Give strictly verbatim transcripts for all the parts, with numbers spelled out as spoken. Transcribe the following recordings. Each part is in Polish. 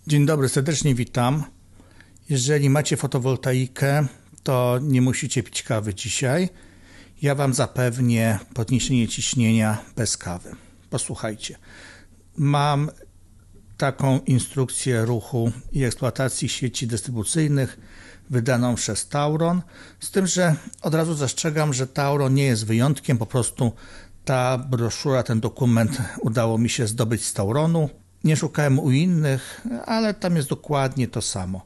Dzień dobry, serdecznie witam. Jeżeli macie fotowoltaikę, to nie musicie pić kawy dzisiaj. Ja Wam zapewnię podniesienie ciśnienia bez kawy. Posłuchajcie. Mam taką instrukcję ruchu i eksploatacji sieci dystrybucyjnych wydaną przez Tauron, z tym, że od razu zastrzegam, że Tauron nie jest wyjątkiem, po prostu ta broszura, ten dokument udało mi się zdobyć z Tauronu. Nie szukałem u innych, ale tam jest dokładnie to samo.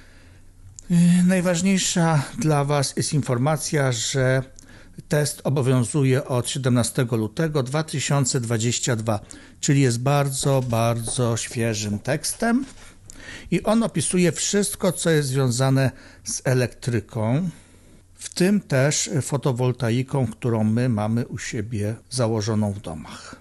Najważniejsza dla Was jest informacja, że test obowiązuje od siedemnastego lutego dwa tysiące dwudziestego drugiego, czyli jest bardzo, bardzo świeżym tekstem i on opisuje wszystko, co jest związane z elektryką, w tym też fotowoltaiką, którą my mamy u siebie założoną w domach.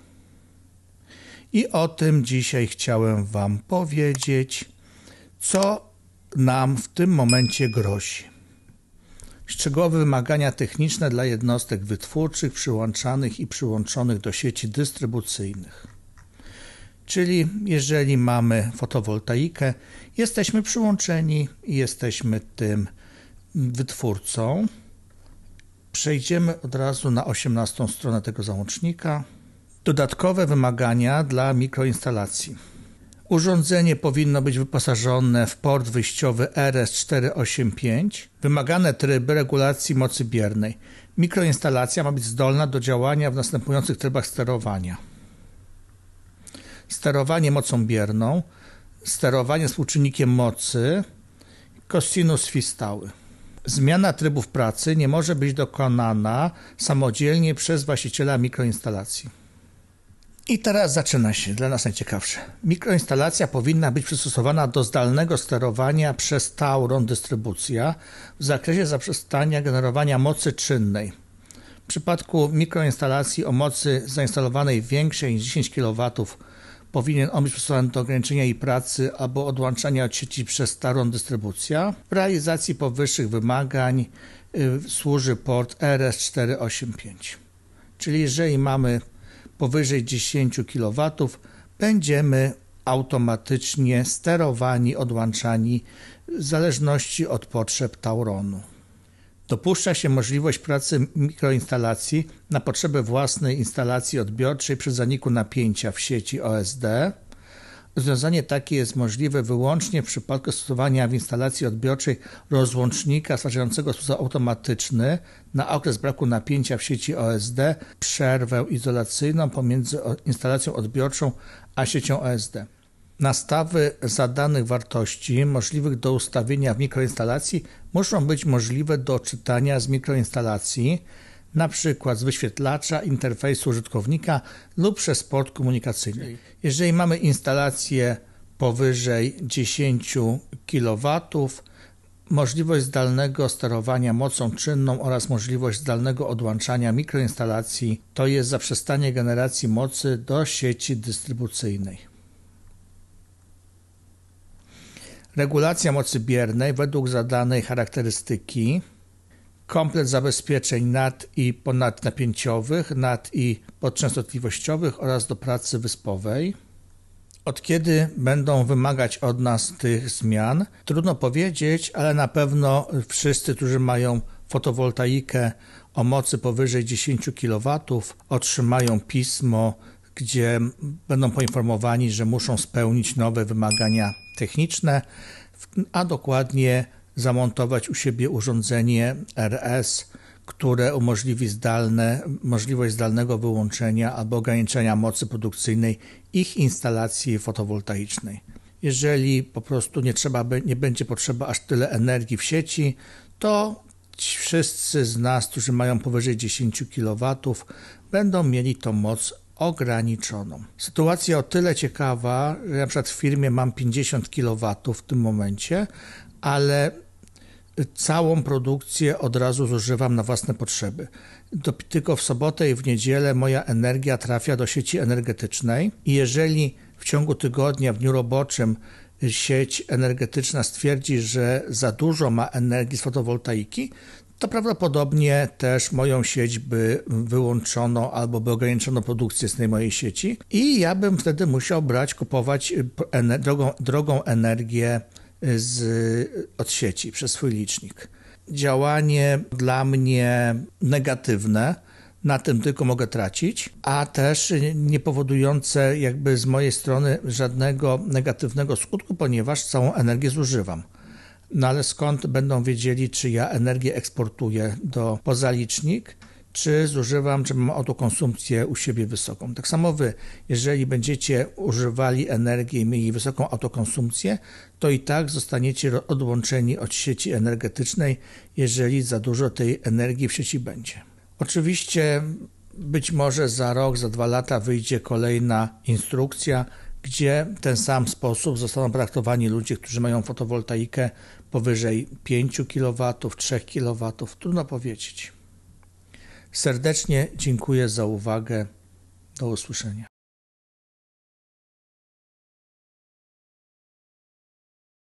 I o tym dzisiaj chciałem Wam powiedzieć, co nam w tym momencie grozi. Szczegółowe wymagania techniczne dla jednostek wytwórczych przyłączanych i przyłączonych do sieci dystrybucyjnych. Czyli jeżeli mamy fotowoltaikę, jesteśmy przyłączeni i jesteśmy tym wytwórcą. Przejdziemy od razu na osiemnastą stronę tego załącznika. Dodatkowe wymagania dla mikroinstalacji. Urządzenie powinno być wyposażone w port wyjściowy R S czterysta osiemdziesiąt pięć. Wymagane tryby regulacji mocy biernej. Mikroinstalacja ma być zdolna do działania w następujących trybach sterowania. Sterowanie mocą bierną, sterowanie współczynnikiem mocy, cosinus phi stały. Zmiana trybów pracy nie może być dokonana samodzielnie przez właściciela mikroinstalacji. I teraz zaczyna się, dla nas najciekawsze. Mikroinstalacja powinna być przystosowana do zdalnego sterowania przez Tauron dystrybucja w zakresie zaprzestania generowania mocy czynnej. W przypadku mikroinstalacji o mocy zainstalowanej większej niż dziesięć kilowatów powinien on być przystosowany do ograniczenia jej pracy albo odłączania od sieci przez Tauron dystrybucja. W realizacji powyższych wymagań y, służy port R S czterysta osiemdziesiąt pięć. Czyli jeżeli mamy powyżej dziesięć kilowatów, będziemy automatycznie sterowani, odłączani w zależności od potrzeb Tauronu. Dopuszcza się możliwość pracy mikroinstalacji na potrzeby własnej instalacji odbiorczej przy zaniku napięcia w sieci O S D. Rozwiązanie takie jest możliwe wyłącznie w przypadku stosowania w instalacji odbiorczej rozłącznika stwarzającego sposób automatyczny na okres braku napięcia w sieci O S D, przerwę izolacyjną pomiędzy instalacją odbiorczą a siecią O S D. Nastawy zadanych wartości możliwych do ustawienia w mikroinstalacji muszą być możliwe do czytania z mikroinstalacji, na przykład z wyświetlacza interfejsu użytkownika lub przez port komunikacyjny. Jeżeli mamy instalację powyżej dziesięć kilowatów, możliwość zdalnego sterowania mocą czynną oraz możliwość zdalnego odłączania mikroinstalacji to jest zaprzestanie generacji mocy do sieci dystrybucyjnej. Regulacja mocy biernej według zadanej charakterystyki. Komplet zabezpieczeń nad- i ponadnapięciowych, nad- i podczęstotliwościowych oraz do pracy wyspowej. Od kiedy będą wymagać od nas tych zmian? Trudno powiedzieć, ale na pewno wszyscy, którzy mają fotowoltaikę o mocy powyżej dziesięć kilowatów, otrzymają pismo, gdzie będą poinformowani, że muszą spełnić nowe wymagania techniczne, a dokładnie zamontować u siebie urządzenie R S, które umożliwi zdalne, możliwość zdalnego wyłączenia albo ograniczenia mocy produkcyjnej ich instalacji fotowoltaicznej. Jeżeli po prostu nie, trzeba, nie będzie potrzeba aż tyle energii w sieci, to wszyscy z nas, którzy mają powyżej dziesięć kilowatów, będą mieli tą moc ograniczoną. Sytuacja o tyle ciekawa, że na przykład w firmie mam pięćdziesiąt kilowatów w tym momencie, ale całą produkcję od razu zużywam na własne potrzeby. Do, tylko w sobotę i w niedzielę moja energia trafia do sieci energetycznej i jeżeli w ciągu tygodnia, w dniu roboczym sieć energetyczna stwierdzi, że za dużo ma energii z fotowoltaiki, to prawdopodobnie też moją sieć by wyłączono albo by ograniczono produkcję z tej mojej sieci i ja bym wtedy musiał brać, kupować ener- drogą, drogą energię z, od sieci przez swój licznik. Działanie dla mnie negatywne, na tym tylko mogę tracić, a też nie powodujące jakby z mojej strony żadnego negatywnego skutku, ponieważ całą energię zużywam. No ale skąd będą wiedzieli, czy ja energię eksportuję do poza licznik, czy zużywam, czy mam autokonsumpcję u siebie wysoką. Tak samo wy, jeżeli będziecie używali energii i mieli wysoką autokonsumpcję, to i tak zostaniecie odłączeni od sieci energetycznej, jeżeli za dużo tej energii w sieci będzie. Oczywiście być może za rok, za dwa lata wyjdzie kolejna instrukcja, gdzie w ten sam sposób zostaną traktowani ludzie, którzy mają fotowoltaikę powyżej pięć kilowatów, trzy kilowatów. Trudno powiedzieć. Serdecznie dziękuję za uwagę. Do usłyszenia.